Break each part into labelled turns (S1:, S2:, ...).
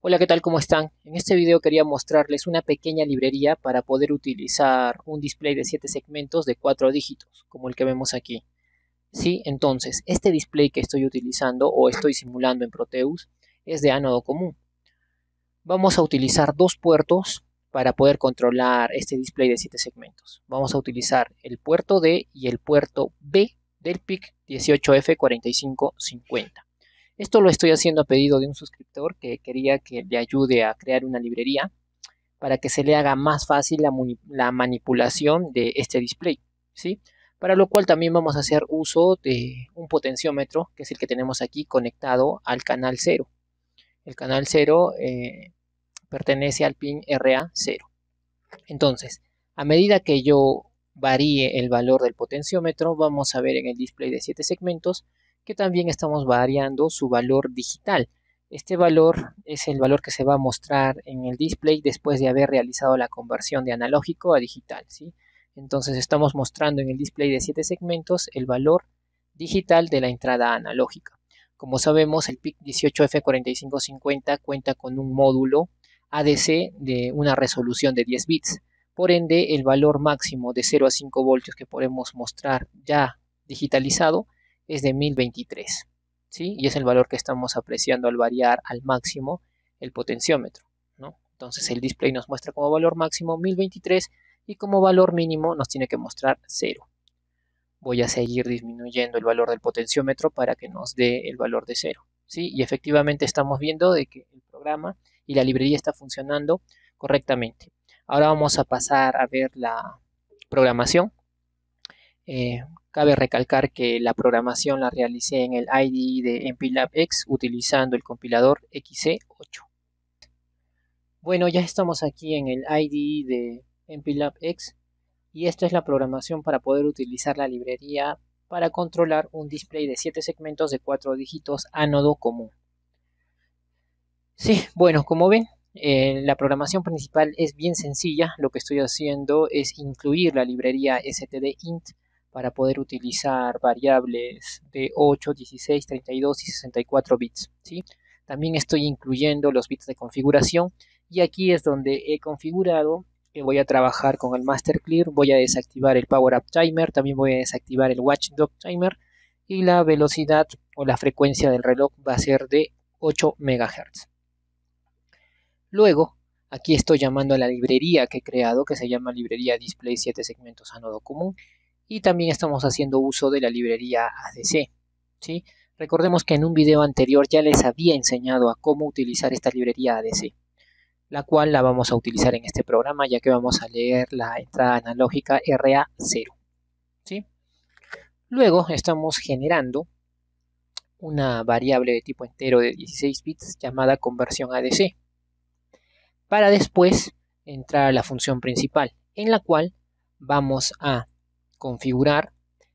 S1: Hola, ¿qué tal? ¿Cómo están? En este video quería mostrarles una pequeña librería para poder utilizar un display de 7 segmentos de 4 dígitos, como el que vemos aquí. Sí, entonces, este display que estoy utilizando o estoy simulando en Proteus es de ánodo común. Vamos a utilizar dos puertos para poder controlar este display de 7 segmentos. Vamos a utilizar el puerto D y el puerto B del PIC 18F4550. Esto lo estoy haciendo a pedido de un suscriptor que quería que le ayude a crear una librería para que se le haga más fácil la manipulación de este display, ¿sí? Para lo cual también vamos a hacer uso de un potenciómetro, que es el que tenemos aquí conectado al canal 0. El canal 0 pertenece al pin RA0. Entonces, a medida que yo varíe el valor del potenciómetro, vamos a ver en el display de 7 segmentos que también estamos variando su valor digital. Este valor es el valor que se va a mostrar en el display después de haber realizado la conversión de analógico a digital, ¿sí? Entonces estamos mostrando en el display de 7 segmentos el valor digital de la entrada analógica. Como sabemos, el PIC 18F4550 cuenta con un módulo ADC de una resolución de 10 bits. Por ende, el valor máximo de 0 a 5 voltios que podemos mostrar ya digitalizado es de 1023, ¿sí? Y es el valor que estamos apreciando al variar al máximo el potenciómetro, ¿no? Entonces el display nos muestra como valor máximo 1023 y como valor mínimo nos tiene que mostrar 0. Voy a seguir disminuyendo el valor del potenciómetro para que nos dé el valor de 0, ¿sí? Y efectivamente estamos viendo de que el programa y la librería está funcionando correctamente. Ahora vamos a pasar a ver la programación. Eh, Cabe recalcar que la programación la realicé en el IDE de MPLAB-X utilizando el compilador XC8. Bueno, ya estamos aquí en el IDE de MPLAB-X y esta es la programación para poder utilizar la librería para controlar un display de 7 segmentos de 4 dígitos ánodo común. Sí, bueno, como ven, la programación principal es bien sencilla. Lo que estoy haciendo es incluir la librería stdint para poder utilizar variables de 8, 16, 32 y 64 bits, ¿sí? También estoy incluyendo los bits de configuración y aquí es donde he configurado que voy a trabajar con el Master Clear, voy a desactivar el Power Up Timer, también voy a desactivar el Watchdog Timer y la velocidad o la frecuencia del reloj va a ser de 8 MHz. Luego, aquí estoy llamando a la librería que he creado, que se llama librería Display 7 segmentos ánodo común, y también estamos haciendo uso de la librería ADC, ¿sí? Recordemos que en un video anterior ya les había enseñado a cómo utilizar esta librería ADC, la cual la vamos a utilizar en este programa ya que vamos a leer la entrada analógica RA0, ¿sí? Luego estamos generando una variable de tipo entero de 16 bits llamada conversión ADC, para después entrar a la función principal, en la cual vamos a configurar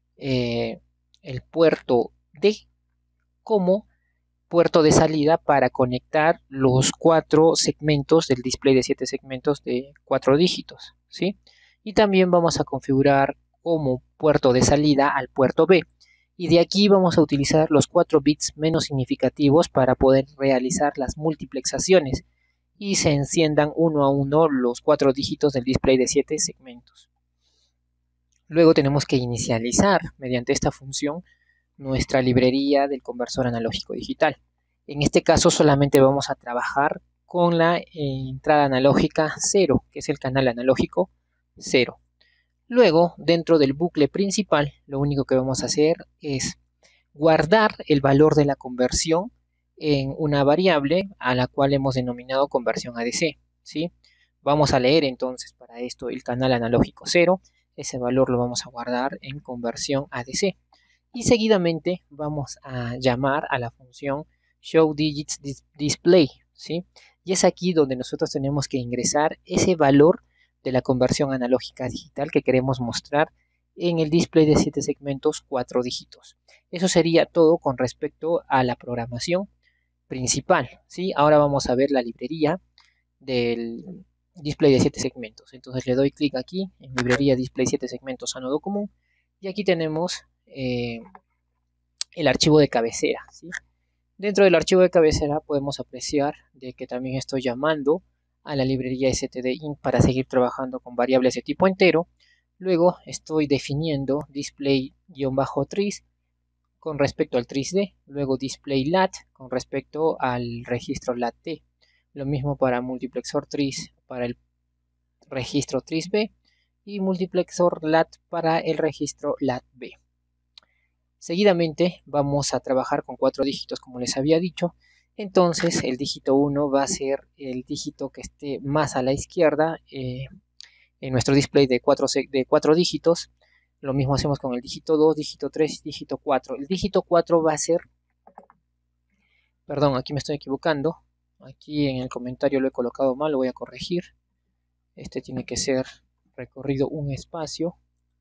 S1: el puerto D como puerto de salida para conectar los 4 segmentos del display de 7 segmentos de 4 dígitos, ¿sí? Y también vamos a configurar como puerto de salida al puerto B. Y de aquí vamos a utilizar los 4 bits menos significativos para poder realizar las multiplexaciones y se enciendan uno a uno los 4 dígitos del display de 7 segmentos. Luego tenemos que inicializar mediante esta función nuestra librería del conversor analógico digital. En este caso solamente vamos a trabajar con la entrada analógica 0, que es el canal analógico 0. Luego, dentro del bucle principal, lo único que vamos a hacer es guardar el valor de la conversión en una variable a la cual hemos denominado conversión ADC, ¿sí? Vamos a leer entonces para esto el canal analógico 0, ese valor lo vamos a guardar en conversión ADC y seguidamente vamos a llamar a la función showDigitsDisplay, ¿sí? Y es aquí donde nosotros tenemos que ingresar ese valor de la conversión analógica a digital que queremos mostrar en el display de 7 segmentos 4 dígitos. Eso sería todo con respecto a la programación principal, ¿sí? Ahora vamos a ver la librería del display de 7 segmentos. Entonces le doy clic aquí en librería display 7 segmentos ánodo común y aquí tenemos el archivo de cabecera, ¿sí? Dentro del archivo de cabecera podemos apreciar de que también estoy llamando a la librería stdin para seguir trabajando con variables de tipo entero. Luego estoy definiendo display-tris con respecto al trisd, luego display-lat con respecto al registro lat. Lo mismo para multiplexor tris para el registro trisb y multiplexor lat para el registro latb. Seguidamente vamos a trabajar con 4 dígitos como les había dicho. Entonces el dígito 1 va a ser el dígito que esté más a la izquierda en nuestro display de 4 dígitos. Lo mismo hacemos con el dígito 2, dígito 3, dígito 4. El dígito 4 va a ser, perdón, aquí me estoy equivocando. Aquí en el comentario lo he colocado mal, lo voy a corregir. Este tiene que ser recorrido un espacio.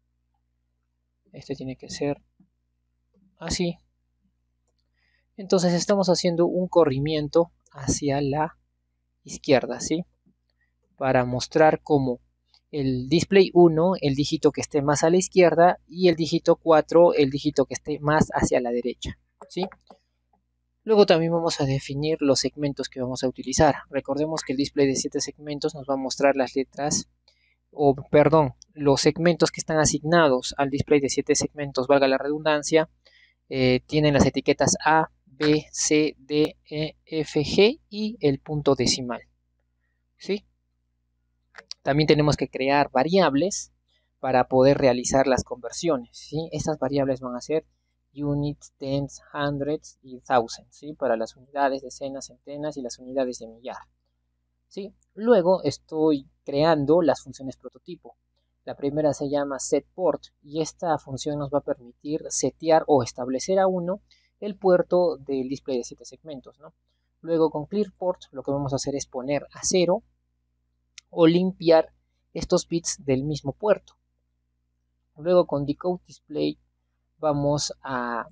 S1: Este tiene que ser así. Entonces estamos haciendo un corrimiento hacia la izquierda, ¿sí? Para mostrar cómo el display 1, el dígito que esté más a la izquierda, y el dígito 4, el dígito que esté más hacia la derecha, ¿sí? Luego también vamos a definir los segmentos que vamos a utilizar. Recordemos que el display de 7 segmentos nos va a mostrar las letras, o perdón, los segmentos que están asignados al display de 7 segmentos, valga la redundancia, tienen las etiquetas A, B, C, D, E, F, G y el punto decimal, ¿sí? También tenemos que crear variables para poder realizar las conversiones, ¿sí? Estas variables van a ser units, tens, hundreds y thousands, ¿sí? Para las unidades, decenas, centenas y las unidades de millar, ¿sí? Luego estoy creando las funciones prototipo. La primera se llama setPort y esta función nos va a permitir setear o establecer a 1 el puerto del display de 7 segmentos, ¿no? Luego con clearPort lo que vamos a hacer es poner a 0 o limpiar estos bits del mismo puerto. Luego con decodeDisplay vamos a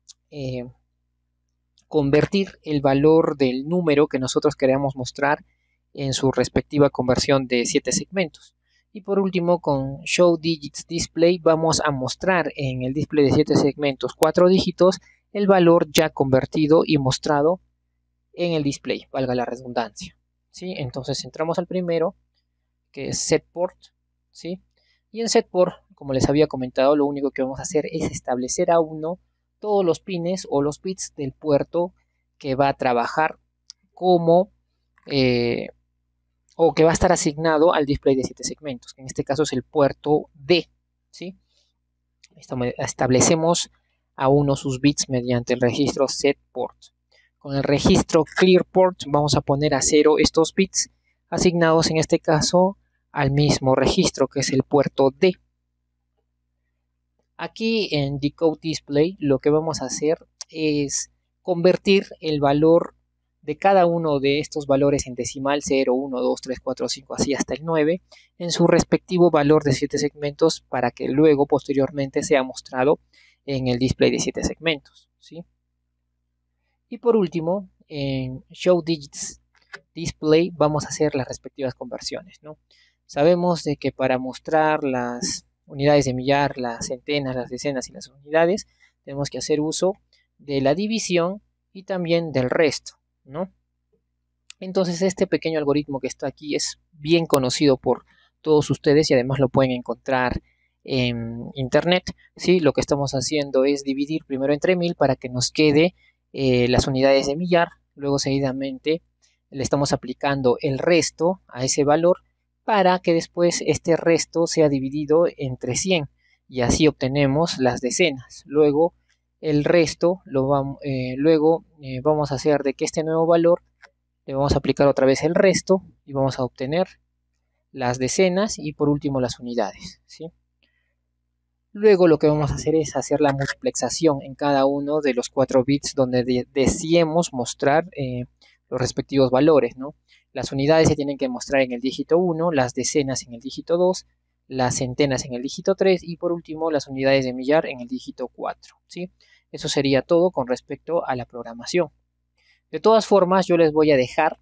S1: convertir el valor del número que nosotros queremos mostrar en su respectiva conversión de 7 segmentos. Y por último con showDigitsDisplay vamos a mostrar en el display de 7 segmentos 4 dígitos el valor ya convertido y mostrado en el display, valga la redundancia, ¿sí? Entonces entramos al primero, que es setPort, ¿sí? Y en setPort, como les había comentado, lo único que vamos a hacer es establecer a 1 todos los pines o los bits del puerto que va a trabajar como o que va a estar asignado al display de 7 segmentos, que en este caso es el puerto D, ¿sí? Establecemos a 1 sus bits mediante el registro setPort. Con el registro clearPort vamos a poner a 0 estos bits asignados en este caso al mismo registro que es el puerto D. Aquí en decodeDisplay lo que vamos a hacer es convertir el valor de cada uno de estos valores en decimal 0, 1, 2, 3, 4, 5, así hasta el 9 en su respectivo valor de 7 segmentos para que luego posteriormente sea mostrado en el display de 7 segmentos, ¿sí? Y por último en showDigitsDisplay vamos a hacer las respectivas conversiones, ¿no? Sabemos de que para mostrar las unidades de millar, las centenas, las decenas y las unidades, tenemos que hacer uso de la división y también del resto, ¿no? Entonces este pequeño algoritmo que está aquí es bien conocido por todos ustedes y además lo pueden encontrar en internet, ¿sí? Lo que estamos haciendo es dividir primero entre 1000 para que nos quede las unidades de millar, luego seguidamente le estamos aplicando el resto a ese valor para que después este resto sea dividido entre 100 y así obtenemos las decenas. Luego el resto vamos a hacer de que este nuevo valor le vamos a aplicar otra vez el resto y vamos a obtener las decenas y por último las unidades, ¿sí? Luego lo que vamos a hacer es hacer la multiplexación en cada uno de los 4 bits donde deseemos mostrar los respectivos valores, ¿no? Las unidades se tienen que mostrar en el dígito 1, las decenas en el dígito 2, las centenas en el dígito 3 y por último las unidades de millar en el dígito 4, ¿sí? Eso sería todo con respecto a la programación. De todas formas, yo les voy a dejar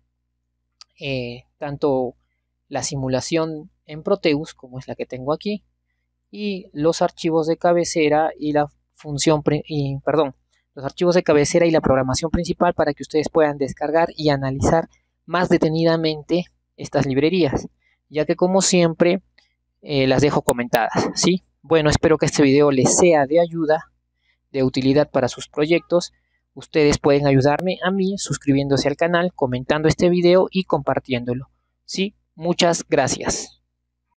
S1: tanto la simulación en Proteus, como es la que tengo aquí, y los archivos de cabecera y la función, los archivos de cabecera y la programación principal para que ustedes puedan descargar y analizar más detenidamente estas librerías, ya que como siempre las dejo comentadas, ¿sí? Bueno, espero que este video les sea de ayuda, de utilidad para sus proyectos. Ustedes pueden ayudarme a mí suscribiéndose al canal, comentando este video y compartiéndolo, ¿sí? Muchas gracias.